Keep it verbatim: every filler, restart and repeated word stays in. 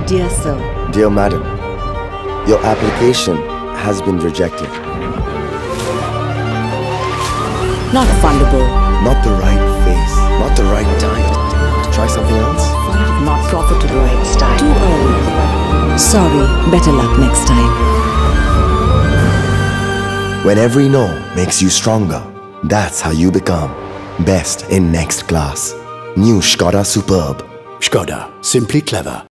Dear Sir. Dear Madam, your application has been rejected. Not fundable. Not the right face, not the right time. Try something else? Not profitable. Too early. Sorry, better luck next time. When every no makes you stronger, that's how you become best in next class. New ŠKODA SUPERB. ŠKODA. Simply clever.